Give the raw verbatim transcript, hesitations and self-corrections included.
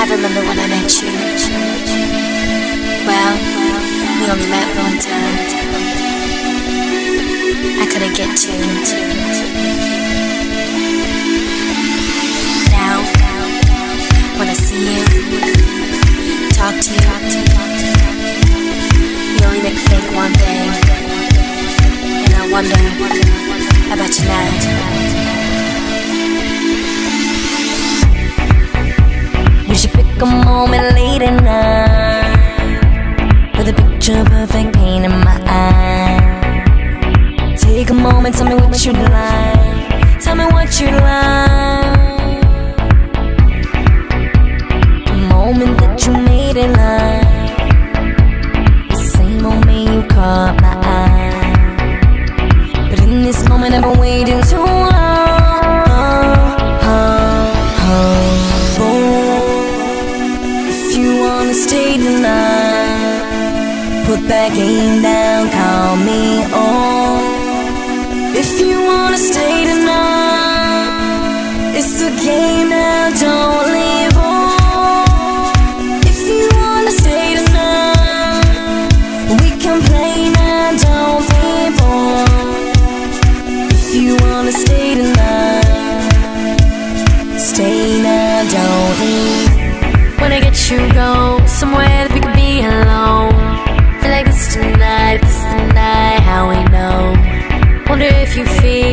remember when I met you. Well, we only met one time. I couldn't get to. Now, when I see you, talk to you, you only make me think one thing, and I wonder about tonight. We should pick a moment late at night with a picture perfect pain in my eye. Take a moment, tell me what you like. Tell me what you like. The moment that you made it like the same moment you caught my eye. But in this moment I've been waiting too long. Stay tonight, put that game down, call me on. If you wanna stay tonight, it's a game now, don't leave on. If you wanna stay tonight, we can play now, don't be bored. If you wanna stay tonight, stay now, don't leave. When I get you, go somewhere that we could be alone. Feel like this tonight, this tonight, how we know. Wonder if you feel